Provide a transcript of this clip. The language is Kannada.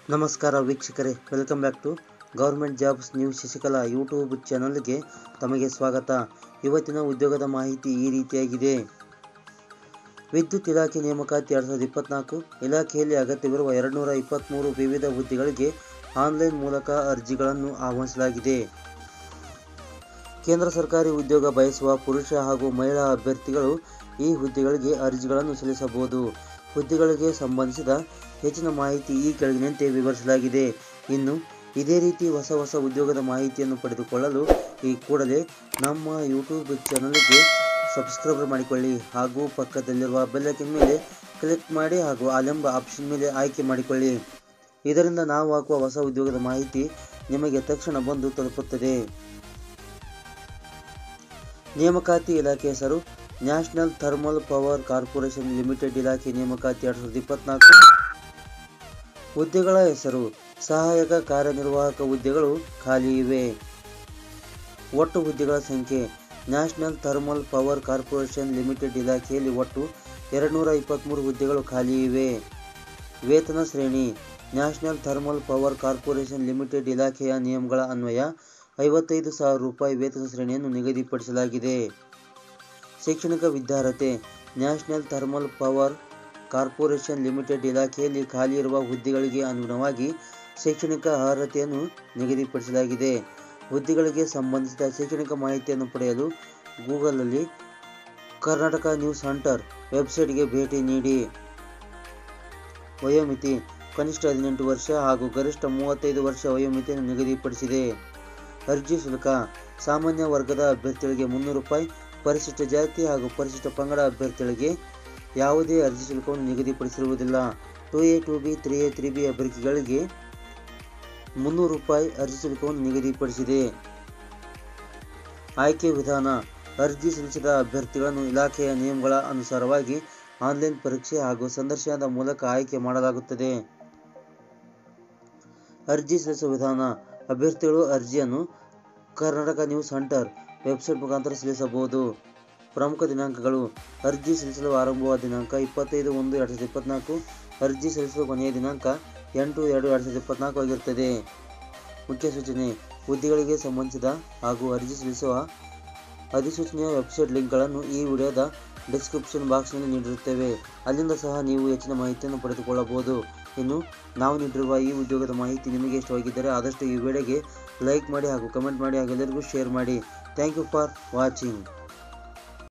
ನಮಸ್ಕಾರ ವೀಕ್ಷಕರೇ, welcome back to government jobs new Shashikala YouTube ಚಾನಲ್ಗೆ ತಮಗೆ ಸ್ವಾಗತ. ಇವತ್ತಿನ ಉದ್ಯೋಗದ ಮಾಹಿತಿ ಈ ರೀತಿಯಾಗಿದೆ. ವಿದ್ಯುತ್ ಇಲಾಖೆ ನೇಮಕಾತಿ 2024 ಇಲಾಖೆಯಲ್ಲಿ ಅಗತ್ಯವಿರುವ 223 ವಿವಿಧ ಹುದ್ದೆಗಳಿಗೆ ಆನ್ಲೈನ್ ಮೂಲಕ ಅರ್ಜಿಗಳನ್ನು ಆಹ್ವಾನಿಸಲಾಗಿದೆ. ಕೇಂದ್ರ ಸರ್ಕಾರಿ ಉದ್ಯೋಗ ಬಯಸುವ ಪುರುಷ ಹಾಗೂ ಮಹಿಳಾ ಅಭ್ಯರ್ಥಿಗಳು ಈ ಹುದ್ದೆಗಳಿಗೆ ಅರ್ಜಿಗಳನ್ನು ಸಲ್ಲಿಸಬಹುದು. ಹುದ್ದೆಗಳಿಗೆ ಸಂಬಂಧಿಸಿದ ಹೆಚ್ಚಿನ ಮಾಹಿತಿ ಈ ಕೆಳಗಿನಂತೆ ವಿವರಿಸಲಾಗಿದೆ. ಇನ್ನು ಇದೇ ರೀತಿ ಹೊಸ ಉದ್ಯೋಗದ ಮಾಹಿತಿಯನ್ನು ಪಡೆದುಕೊಳ್ಳಲು ಈ ಕೂಡಲೇ ನಮ್ಮ ಯೂಟ್ಯೂಬ್ ಚಾನಲ್ಗೆ ಸಬ್ಸ್ಕ್ರೈಬ್ ಮಾಡಿಕೊಳ್ಳಿ ಹಾಗೂ ಪಕ್ಕದಲ್ಲಿರುವ ಬೆಲ್ ಐಕಾನ್ ಮೇಲೆ ಕ್ಲಿಕ್ ಮಾಡಿ ಹಾಗೂ ಆಲ್ ಎಂಬ ಆಪ್ಷನ್ ಮೇಲೆ ಆಯ್ಕೆ ಮಾಡಿಕೊಳ್ಳಿ. ಇದರಿಂದ ನಾವು ಹಾಕುವ ಹೊಸ ಉದ್ಯೋಗದ ಮಾಹಿತಿ ನಿಮಗೆ ತಕ್ಷಣ ಬಂದು ತಲುಪುತ್ತದೆ. ನೇಮಕಾತಿ ಇಲಾಖೆ ಹೆಸರು National Thermal Power Corporation Limited. ಇಲಾಖೆ ನೇಮಕಾತಿ 2024. ಹುದ್ದೆಗಳ ಹೆಸರು ಸಹಾಯಕ ಕಾರ್ಯನಿರ್ವಾಹಕ ಹುದ್ದೆಗಳು ಖಾಲಿ ಇವೆ. ಒಟ್ಟು ಹುದ್ದೆಗಳ ಸಂಖ್ಯೆ National Thermal Power Corporation Limited ಇಲಾಖೆಯಲ್ಲಿ ಒಟ್ಟು 223 ಹುದ್ದೆಗಳು ಖಾಲಿ ಇವೆ. ವೇತನ ಶ್ರೇಣಿ National Thermal Power Corporation Limited ಇಲಾಖೆಯ ನಿಯಮಗಳ ಅನ್ವಯ 55,000 ರೂಪಾಯಿ ವೇತನ ಶ್ರೇಣಿಯನ್ನು ನಿಗದಿಪಡಿಸಲಾಗಿದೆ. ಶೈಕ್ಷಣಿಕ ವಿದ್ಯಾರ್ಹತೆ National Thermal Power Corporation Limited ಇಲಾಖೆಯಲ್ಲಿ ಖಾಲಿ ಇರುವ ಹುದ್ದೆಗಳಿಗೆ ಅನುಗುಣವಾಗಿ ಶೈಕ್ಷಣಿಕ ಅರ್ಹತೆಯನ್ನು ನಿಗದಿಪಡಿಸಲಾಗಿದೆ. ಹುದ್ದೆಗಳಿಗೆ ಸಂಬಂಧಿಸಿದ ಶೈಕ್ಷಣಿಕ ಮಾಹಿತಿಯನ್ನು ಪಡೆಯಲು ಗೂಗಲ್ನಲ್ಲಿ ಕರ್ನಾಟಕ ನ್ಯೂಸ್ ಹಂಟರ್ ವೆಬ್ಸೈಟ್ಗೆ ಭೇಟಿ ನೀಡಿ. ವಯೋಮಿತಿ ಕನಿಷ್ಠ 18 ವರ್ಷ ಹಾಗೂ ಗರಿಷ್ಠ 35 ವರ್ಷ ವಯೋಮಿತಿಯನ್ನು ನಿಗದಿಪಡಿಸಿದೆ. ಅರ್ಜಿ ಶುಲ್ಕ ಸಾಮಾನ್ಯ ವರ್ಗದ ಅಭ್ಯರ್ಥಿಗಳಿಗೆ 300 ರೂಪಾಯಿ, ಪರಿಶಿಷ್ಟ ಜಾತಿ ಹಾಗೂ ಪರಿಶಿಷ್ಟ ಪಂಗಡ ಅಭ್ಯರ್ಥಿಗಳಿಗೆ ಯಾವುದೇ ಅರ್ಜಿ ಶುಲ್ಕವನ್ನು ನಿಗದಿಪಡಿಸಿರುವುದಿಲ್ಲ. 2A 2B 3A 3B ಅಭ್ಯರ್ಥಿಗಳಿಗೆ 300 ರೂಪಾಯಿ ಅರ್ಜಿ ಶುಲ್ಕವನ್ನು ನಿಗದಿಪಡಿಸಿದೆ. ಆಯ್ಕೆ ವಿಧಾನ ಅರ್ಜಿ ಸಲ್ಲಿಸಿದ ಅಭ್ಯರ್ಥಿಗಳನ್ನು ಇಲಾಖೆಯ ನಿಯಮಗಳ ಅನುಸಾರವಾಗಿ ಆನ್ಲೈನ್ ಪರೀಕ್ಷೆ ಹಾಗೂ ಸಂದರ್ಶನದ ಮೂಲಕ ಆಯ್ಕೆ ಮಾಡಲಾಗುತ್ತದೆ. ಅರ್ಜಿ ಸಲ್ಲಿಸುವ ವಿಧಾನ ಅಭ್ಯರ್ಥಿಗಳು ಅರ್ಜಿಯನ್ನು ಕರ್ನಾಟಕ ನ್ಯೂಸ್ ಹಂಟರ್ ವೆಬ್ಸೈಟ್ ಮುಖಾಂತರ ಸಲ್ಲಿಸಬಹುದು. ಪ್ರಮುಖ ದಿನಾಂಕಗಳು ಅರ್ಜಿ ಸಲ್ಲಿಸಲು ಆರಂಭವಾದ ದಿನಾಂಕ 25/1/2024. ಅರ್ಜಿ ಸಲ್ಲಿಸಲು ಕೊನೆಯ ದಿನಾಂಕ 8/2/2024 ಆಗಿರುತ್ತದೆ. ಮುಖ್ಯ ಸೂಚನೆ ಹುದ್ದೆಗಳಿಗೆ ಸಂಬಂಧಿಸಿದ ಹಾಗೂ ಅರ್ಜಿ ಸಲ್ಲಿಸುವ ಅಧಿಸೂಚನೆಯ ವೆಬ್ಸೈಟ್ ಲಿಂಕ್ಗಳನ್ನು ಈ ವಿಡಿಯೋದ ಡಿಸ್ಕ್ರಿಪ್ಷನ್ ಬಾಕ್ಸ್ನಲ್ಲಿ ನೀಡಿರುತ್ತೇವೆ. ಅಲ್ಲಿಂದ ಸಹ ನೀವು ಹೆಚ್ಚಿನ ಮಾಹಿತಿಯನ್ನು ಪಡೆದುಕೊಳ್ಳಬಹುದು. ಇನ್ನು ನಾವು ನೀಡಿರುವ ಈ ಉದ್ಯೋಗದ ಮಾಹಿತಿ ನಿಮಗೆ ಇಷ್ಟವಾಗಿದ್ದರೆ ಆದಷ್ಟು ಈ ವಿಡಿಯೋಗೆ ಲೈಕ್ ಮಾಡಿ ಹಾಗೂ ಕಮೆಂಟ್ ಮಾಡಿ ಹಾಗೂ ಎಲ್ಲರಿಗೂ ಶೇರ್ ಮಾಡಿ. Thank you for watching.